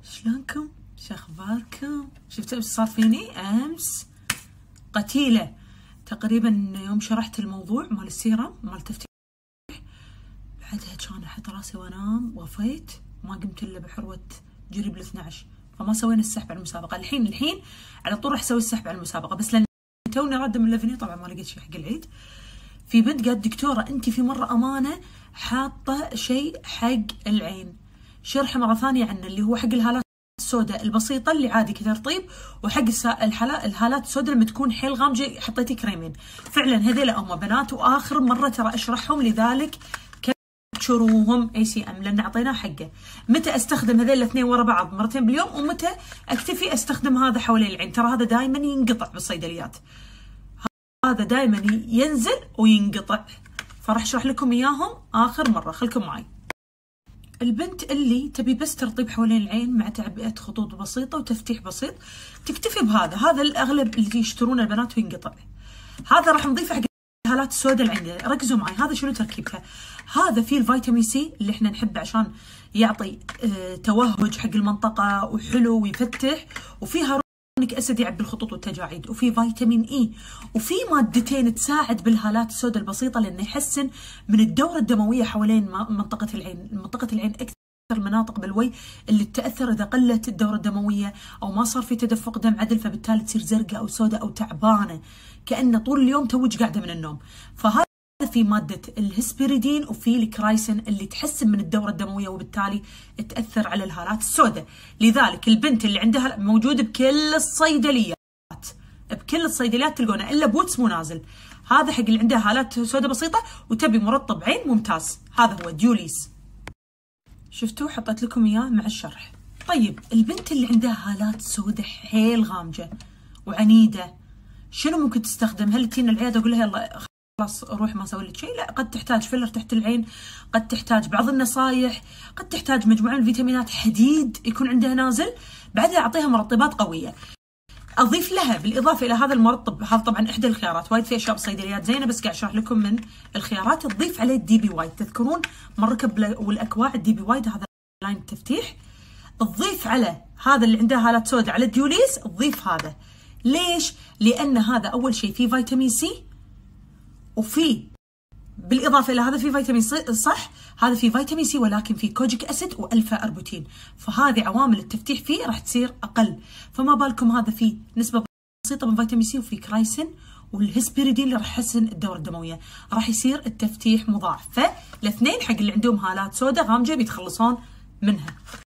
شلونكم؟ شخباركم؟ شفتوا ايش صار فيني امس؟ قتيله تقريبا يوم شرحت الموضوع مال السيرم مال التفتيح، بعدها كان احط راسي وانام، وفيت ما قمت الا بحروه جريب ال 12، فما سوينا السحب على المسابقه. الحين على طول راح اسوي السحب على المسابقه، بس لان توني راده من ليفني طبعا ما لقيت شيء حق العيد. في بنت قالت دكتوره انت في مره امانه حاطه شيء حق العين، شرح مره ثانيه عنه اللي هو حق الهالات السوداء البسيطه اللي عادي كترطيب، وحق الهالات السوداء لما تكون حيل غامجه حطيتي كريمين. فعلا هذيلا هم بنات، واخر مره ترى اشرحهم، لذلك كبشروهم اي سي ام لان اعطيناه حقه. متى استخدم هذيل الاثنين ورا بعض مرتين باليوم، ومتى اكتفي استخدم هذا حوالين العين. ترى هذا دائما ينقطع بالصيدليات، هذا دائما ينزل وينقطع، فراح اشرح لكم اياهم اخر مره، خلكم معي. البنت اللي تبي بس ترطيب حوالين العين مع تعبئه خطوط بسيطه وتفتيح بسيط تكتفي بهذا. هذا الاغلب اللي يشترونه البنات وينقطع. هذا راح نضيفه حق الهالات السوداء اللي عندنا. ركزوا معي، هذا شنو تركيبته؟ هذا فيه الفيتامين سي اللي احنا نحبه عشان يعطي توهج حق المنطقه وحلو ويفتح، وفيه هيالورونيك اسيد يعبي الخطوط والتجاعيد، وفي فيتامين اي، وفي مادتين تساعد بالهالات السوداء البسيطه لانه يحسن من الدوره الدمويه حوالين منطقه العين. منطقه العين اكثر المناطق بالوجه اللي تاثر اذا قلت الدوره الدمويه او ما صار في تدفق دم عدل، فبالتالي تصير زرقاء او سوداء او تعبانه كانه طول اليوم توج قاعده من النوم. فهذا في ماده الهسبيريدين وفي الكرايسين اللي تحسن من الدوره الدمويه وبالتالي تاثر على الهالات السوداء. لذلك البنت اللي عندها موجود بكل الصيدليات، بكل الصيدليات تلقونه، الا بوتس مو نازل. هذا حق اللي عندها هالات سوداء بسيطه وتبي مرطب عين ممتاز، هذا هو ديوليس. شفتوا حطيت لكم اياه مع الشرح. طيب البنت اللي عندها هالات سوداء حيل غامجه وعنيده شنو ممكن تستخدم؟ هل تجينا العياده اقول لها يلا خلاص روح ما اسوي لك شيء؟ لا، قد تحتاج فيلر تحت العين، قد تحتاج بعض النصايح، قد تحتاج مجموعه من الفيتامينات، حديد يكون عندها نازل، بعدها اعطيها مرطبات قويه. اضيف لها بالاضافه الى هذا المرطب، هذا طبعا احدى الخيارات، وايد في اشياء بالصيدليات زينه بس قاعد اشرح لكم من الخيارات. تضيف عليه الدي بي وايد، تذكرون مره والاكواع الدي بي وايد هذا لاين التفتيح. تضيف على هذا اللي عنده هالات سوداء على الديوليس، تضيف هذا. ليش؟ لان هذا اول شيء فيه فيتامين سي، وفي بالاضافه الى هذا في فيتامين سي، صح هذا في فيتامين سي ولكن في كوجيك اسيد والفا اربوتين، فهذه عوامل التفتيح فيه راح تصير اقل. فما بالكم هذا فيه نسبه بسيطه من فيتامين سي وفي كرايسين والهسبيريدين اللي راح يحسن الدوره الدمويه، راح يصير التفتيح مضاعف. فالاثنين حق اللي عندهم هالات سوداء غامجه بيتخلصون منها.